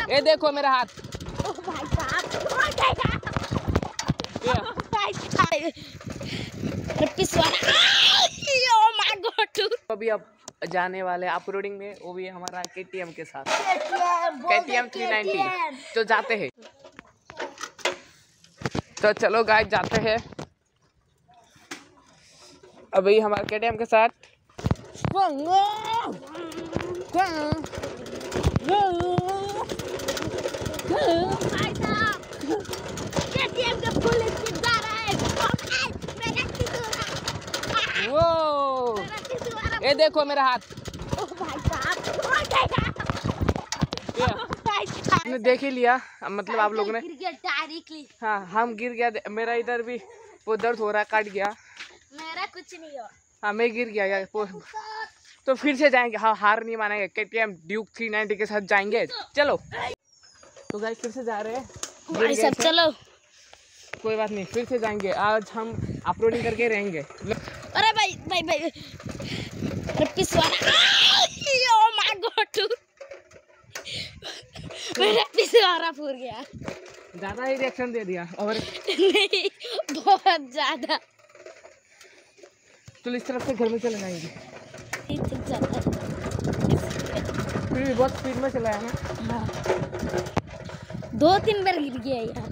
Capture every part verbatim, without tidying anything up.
ये देखो मेरा हाथ। ओ भाई साहब, अभी अब जाने वाले अपलोडिंग में, वो भी हमारा केटीएम के साथ, केटीएम थ्री नाइंटी। तो जाते हैं, तो चलो गाइस जाते हैं अभी हमारे केटीएम के साथ। वो ये देखो मेरा हाथ। ओ भाई साहब, आपने देख ही लिया, मतलब आप लोगों ने। डायरेक्टली हाँ, हम गिर गया, मेरा इधर भी वो दर्द हो रहा, काट गया। मेरा कुछ नहीं हो। हाँ, मैं गिर गया यार। तो फिर से जाएंगे, हाँ, हार नहीं मानेंगे, केटीएम ड्यूक थ्री नाइंटी के साथ जाएंगे। चलो तो गाइस फिर से जा रहे हैं भाई सब, चलो कोई बात नहीं, फिर से जाएंगे। आज हम अपलोडिंग करके रहेंगे। अरे भाई भाई भाई अरे पिसवारा, ओ माय गॉड, मेरा पिसवारा फूट गया। ज्यादा ही रिएक्शन दे दिया और नहीं, बहुत ज्यादा। तो इस तरफ से घर में चले जाएंगे। फिर भी बहुत स्पीड में चलाया ना। हाँ, दो तीन बार गिर गया यार।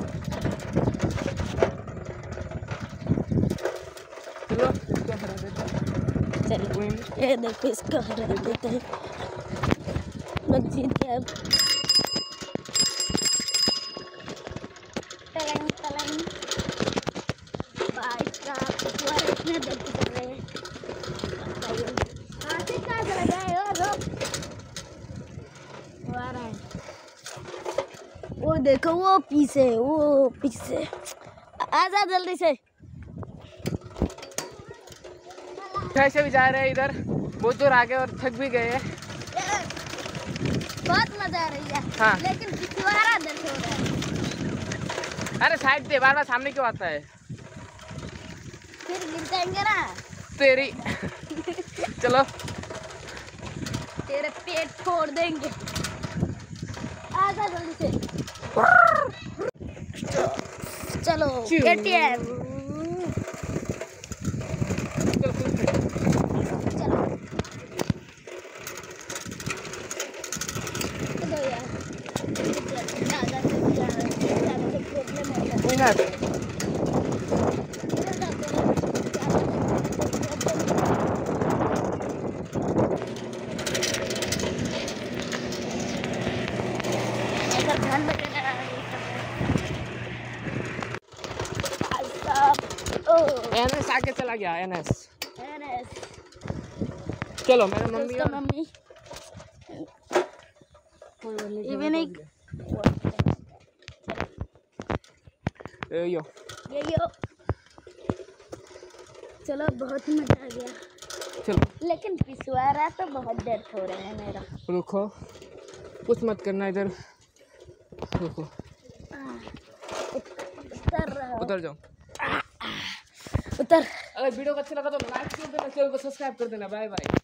चलो इसको हरा देते हैं। चलो ये देखो, इसको हरा देते हैं। मैं जीत गया। टलंग टलंग भाई साहब, तुम्हारे इतने दर्द कर रहे हैं। हाँ से कहाँ चला गया और रुक, वो आ रहा है। वो देखो, वो पीछे, वो पीछे। आजा जल्दी से। ऐसे भी जा रहे हैं, इधर बहुत दूर आगे और थक भी गए हैं। बहुत मजा आ रही है। हाँ। लेकिन पिछवाड़ा दर्द हो रहा है। अरे साइड दे, बार बार सामने क्यों आता है? फिर गिर जाएंगे ना तेरी चलो, तेरे पेट फोड़ देंगे। आजा जल्दी से। चलो केटीएम, चलो चलो यार, ज्यादा से ज्यादा ज्यादा से प्रॉब्लम हो रहा है। एनएस आके चला गया। एनएस एनएस चलो, मेरा मम्मी उसका और मम्मी इवन एक ए, यो ये यो। चलो बहुत मजा आ गया। चलो, लेकिन पिछवाड़ा तो बहुत दर्द हो रहा है मेरा। रुको, कुछ मत करना, इधर रुको, उतर रहा उतर जाओ। उतर। अगर वीडियो को अच्छा लगा तो लाइक कर देना, चैनल को सब्सक्राइब कर देना। Bye bye.